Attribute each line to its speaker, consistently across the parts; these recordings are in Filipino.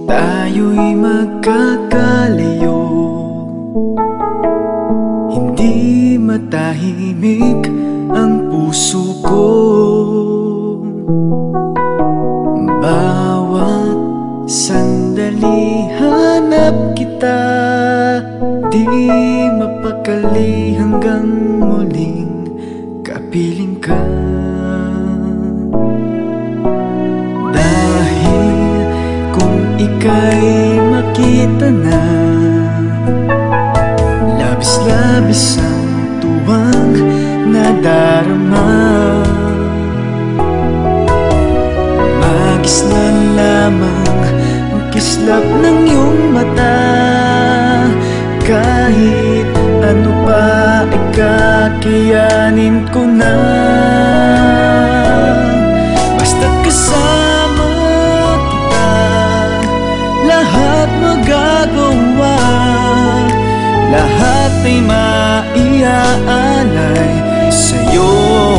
Speaker 1: Tayo'y magkakalayo, hindi matahimik ang puso ko. Bawat sandali hanap kita, di mapakali hanggang muling kapiling ka. Ika'y makita na, labis-labis ang tuwang nadarama. Magis na lamang ang kislap ng iyong mata. Kahit ano pa ay kakayanin ko na. Basta't kasama lahat magagawa, lahat ay maiaalay sa'yo.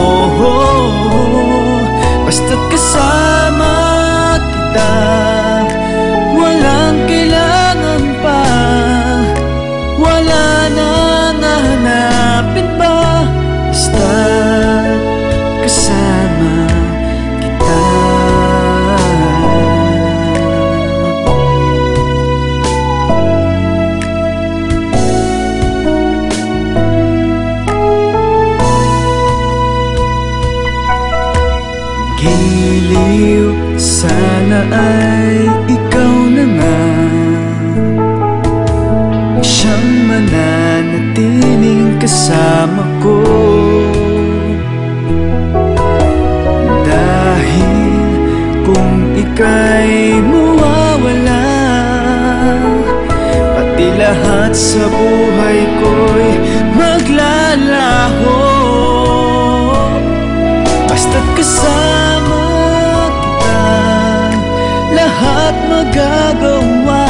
Speaker 1: Basta't kasama kita, walang kailangan pa, wala nang hahanapin pa. Basta't kasama kita. Giliw, sana ay ikaw na nga ang siyang mananatiling kasama ko. Dahil kung ika'y mawawala, pati lahat sa buhay ko'y maglalaho. Basta't kasama kita, lahat magagawa,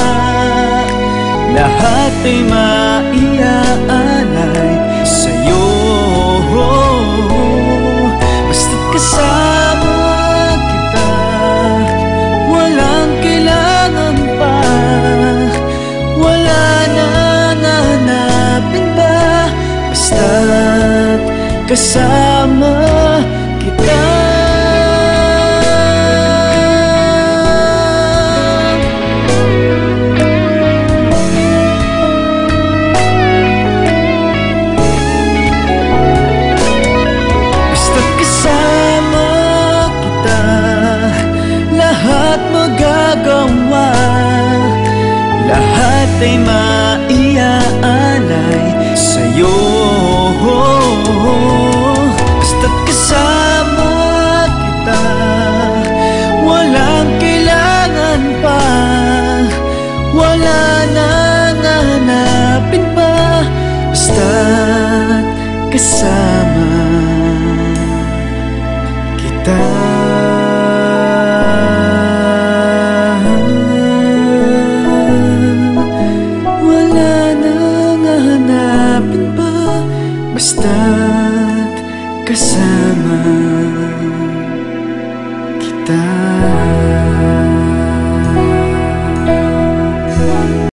Speaker 1: lahat ay maiaalay sa'yo. Basta't kasama kita, walang kailangan pa, wala nang hahanapin pa. Basta't kasama kita. Basta't kasama kita, lahat magagawa, lahat ay maiaalay sa'yo. Basta't kasama kita, walang kailangan pa, wala nang hahanapin pa. Basta't kasama